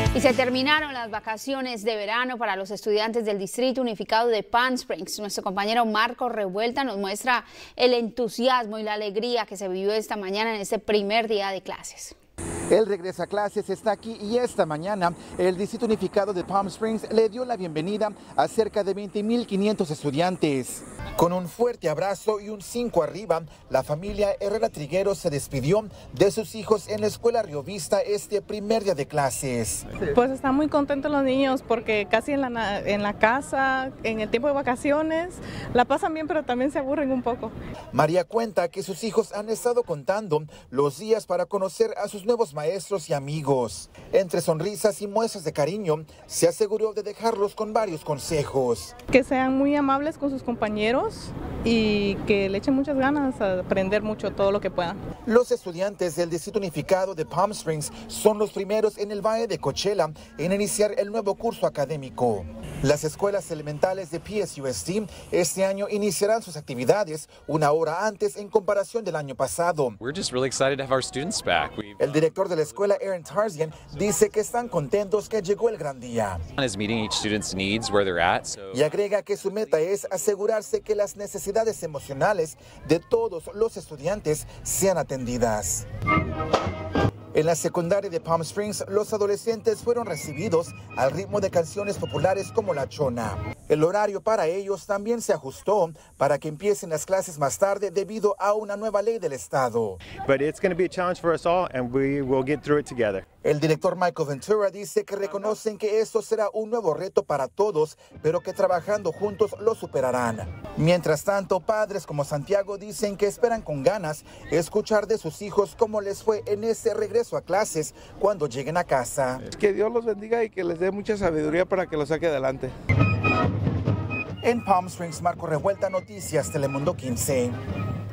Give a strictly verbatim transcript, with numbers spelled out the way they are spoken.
Y se terminaron las vacaciones de verano para los estudiantes del Distrito Unificado de Palm Springs. Nuestro compañero Marco Revuelta nos muestra el entusiasmo y la alegría que se vivió esta mañana en este primer día de clases. El regreso a clases está aquí y esta mañana el Distrito Unificado de Palm Springs le dio la bienvenida a cerca de veinte mil quinientos estudiantes. Con un fuerte abrazo y un cinco arriba, la familia Herrera Trigueros se despidió de sus hijos en la escuela Río Vista este primer día de clases. Pues están muy contentos los niños porque casi en la, en la casa, en el tiempo de vacaciones, la pasan bien pero también se aburren un poco. María cuenta que sus hijos han estado contando los días para conocer a sus nuevos maestros y amigos. Entre sonrisas y muestras de cariño, se aseguró de dejarlos con varios consejos. Que sean muy amables con sus compañeros y que le echen muchas ganas a aprender mucho todo lo que puedan. Los estudiantes del Distrito Unificado de Palm Springs son los primeros en el Valle de Coachella en iniciar el nuevo curso académico. Las escuelas elementales de P S U S D este año iniciarán sus actividades una hora antes en comparación del año pasado. We're just really excited to have our students back. El director de la escuela, Aaron Tarzian, dice que están contentos que llegó el gran día. Is meeting each student's needs where they're at. So... Y agrega que su meta es asegurarse que las necesidades emocionales de todos los estudiantes sean atendidas. En la secundaria de Palm Springs, los adolescentes fueron recibidos al ritmo de canciones populares como La Chona. El horario para ellos también se ajustó para que empiecen las clases más tarde debido a una nueva ley del estado. But it's going to be a challenge for us all and we will get through it together. El director Michael Ventura dice que reconocen que esto será un nuevo reto para todos, pero que trabajando juntos lo superarán. Mientras tanto, padres como Santiago dicen que esperan con ganas escuchar de sus hijos cómo les fue en ese regreso a clases cuando lleguen a casa. Que Dios los bendiga y que les dé mucha sabiduría para que los saque adelante. En Palm Springs, Marco Revuelta, Noticias Telemundo quince.